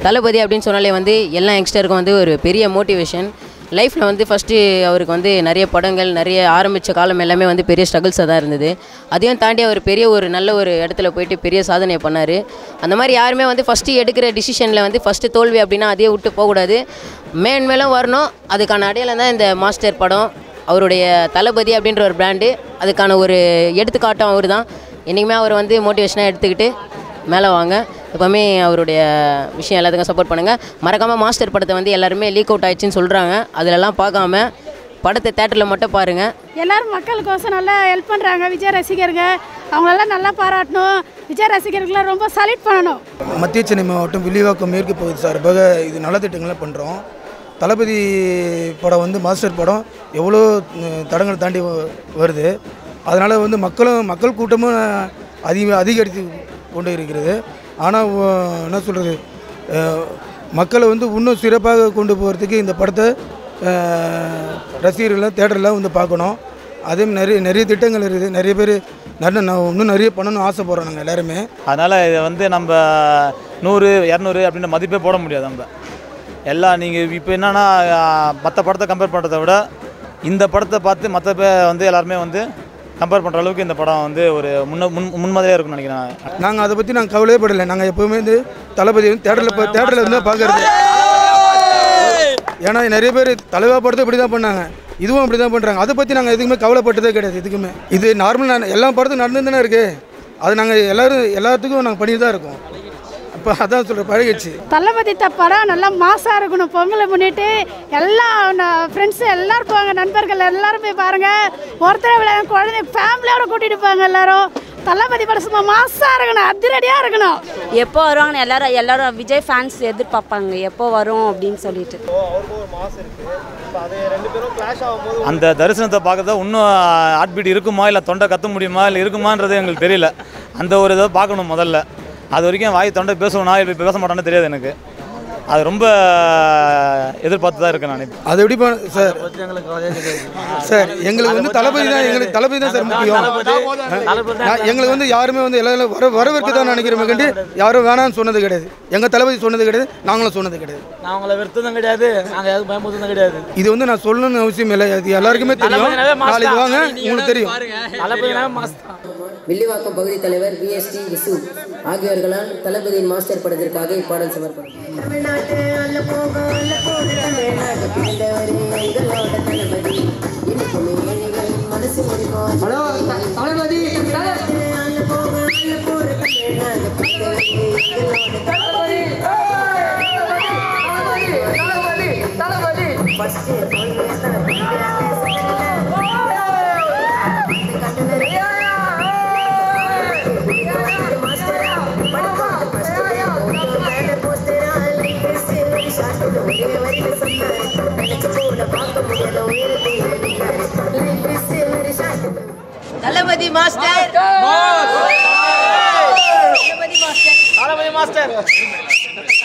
தளபதி அப்படின்னு சொன்னாலே வந்து எல்லா யங்ஸ்டருக்கும் வந்து ஒரு பெரிய மோட்டிவேஷன். லைஃப்பில் வந்து ஃபஸ்ட்டு அவருக்கு வந்து நிறைய படங்கள் நிறைய ஆரம்பித்த காலம் எல்லாமே வந்து பெரிய ஸ்ட்ரகிள்ஸாக தான் இருந்தது. அதையும் தாண்டி அவர் பெரிய ஒரு நல்ல ஒரு இடத்துல போயிட்டு பெரிய சாதனையை பண்ணார். அந்த மாதிரி யாருமே வந்து ஃபஸ்ட்டு எடுக்கிற டிசிஷனில் வந்து ஃபஸ்ட்டு தோல்வி அப்படின்னா அதையே விட்டு போகக்கூடாது, மேலும் வரணும். அதுக்கான அடையாளம் தான் இந்த மாஸ்டர் படம். அவருடைய தளபதி அப்படின்ற ஒரு பிராண்டு, அதுக்கான ஒரு எடுத்துக்காட்டும் அவர் தான். என்றைக்குமே அவர் வந்து மோட்டிவேஷனாக எடுத்துக்கிட்டு மேலே வாங்க. எப்போவுமே அவருடைய விஷயம் எல்லாத்துக்கும் சப்போர்ட் பண்ணுங்கள். மறக்காமல் மாஸ்டர் படத்தை வந்து எல்லாருமே லீக் அவுட் ஆகிடுச்சின்னு சொல்கிறாங்க, அதிலெல்லாம் பார்க்காம படத்தை தேட்டரில் மட்டும் பாருங்கள். எல்லோரும் மக்களுக்கோசம் நல்லா ஹெல்ப் பண்ணுறாங்க. விஜய் ரசிகர்கள் அவங்களெல்லாம் நல்லா பாராட்டணும். விஜய் ரசிகர்கள்லாம் ரொம்ப சல்யூட் பண்ணணும். மத்திய சென்னை மாவட்டம் வில்லிவாக்கம் மேற்கு பகுதி சார்பாக இது நலத்திட்டங்களை பண்ணுறோம். தளபதி படம் வந்து மாஸ்டர் படம் எவ்வளோ தடங்களை தாண்டி வருது. அதனால் வந்து மக்கள் கூட்டமும் அதிகரித்து கொண்டு இருக்கிறது. ஆனால் என்ன சொல்கிறது, மக்களை வந்து இன்னும் சிறப்பாக கொண்டு போகிறதுக்கு இந்த படத்தை ரசிகர்கள்லாம் தேட்டரில் வந்து பார்க்கணும். அதே நிறைய திட்டங்கள் இருக்குது. நிறைய பேர் இன்னும் நிறைய பண்ணணும்னு ஆசைப்படுறோம் நாங்கள் எல்லாருமே. அதனால் இதை வந்து நம்ம 100, 200 அப்படின்ற மதிப்பே போட முடியாது. நம்ம எல்லாம் நீங்கள் இப்போ என்னென்னா மற்ற படத்தை கம்பேர் பண்ணுறதை விட இந்த படத்தை பார்த்து மற்ற பேர் வந்து எல்லாருமே வந்து கம்பேர் பண்ணுற அளவுக்கு இந்த படம் வந்து ஒரு முன்மாதிரியாக இருக்கும்னு நினைக்கிறேன். நாங்கள் அதை பற்றி நாங்கள் கவலையே படலை. நாங்கள் எப்போவுமே வந்து தளபதி வந்து தேட்டரில் வந்து பார்க்குறது. ஏன்னா நிறைய பேர் தலைவா படத்தை இப்படி தான் பண்ணாங்க, இதுவும் அப்படி தான் பண்ணுறாங்க. அதை பற்றி நாங்கள் எதுக்குமே கவலைப்பட்டதே கிடையாது. இதுக்குமே இது நார்மல் எல்லா படத்துக்கும் நடந்து தானே இருக்குது. அது நாங்கள் எல்லாத்துக்கும் நாங்கள் பண்ணி தான் இருக்கோம். இப்போ அதான் சொல்கிற பழகிடுச்சு. தளபதி படம் நல்லா மாசாக இருக்கணும். பொங்கலை முன்னிட்டு எல்லா ஃப்ரெண்ட்ஸு எல்லோரும் போவாங்க, நண்பர்கள் எல்லோரும் போய் பாருங்கள். ஒருத்தரை விளையாட குழந்தை ஃபேமிலியோட கூட்டிகிட்டு போவாங்க. எல்லோரும் தளபதி படம் சும்மா மாசாக இருக்கணும், அதிரடியாக இருக்கணும். எப்போ வருவாங்கன்னு எல்லாரும் விஜய் ஃபேன்ஸ் எதிர்பார்ப்பாங்க, எப்போ வரும் அப்படின்னு சொல்லிட்டு. அந்த தரிசனத்தை பார்க்கறத இன்னும் ஹார்ட் பீட் இருக்குமா, இல்லை தொண்டை கத்த முடியுமா, இல்லை இருக்குமான்றது எங்களுக்கு தெரியல. அந்த ஒரு இதை பார்க்கணும் முதல்ல. அது வரைக்கும் வாய் தொண்டை பேசுவேனா இப்போ பேச மாட்டான்னு தெரியாது எனக்கு. அது ரொம்ப எதிர்பார்த்து தான் இருக்கேன் நான். அது எப்படி சார் எங்களுக்கு வந்து தளபதி தான் சார் முக்கியம். எங்களுக்கு வந்து யாருமே வந்து எல்லாம் வரவேற்க தான் நினைக்கிறோமே கண்டு யாரும் வேணான்னு சொன்னது கிடையாது. எங்கள் தளபதி சொன்னது கிடையாது, நாங்களும் சொன்னது கிடையாது. நான் உங்களை வெறுத்ததும் கிடையாது, நாங்கள் எதுவும் பயமுறுத்ததும் கிடையாது. இது வந்து நான் சொல்லணும்னு அவசியம் இல்லை, இது எல்லாருக்குமே தெரியும். நாளைக்கு வாங்க, உங்களுக்கு தெரியும். வில்லிவாக்கம் பகுதி தலைவர் VST விசு ஆகியோர்களால் தளபதியின் மாஸ்டர் படத்திற்காக இப்பாடல் சமர்ப்பணம். Thalapathy Master, Thalapathy Master, Thalapathy master.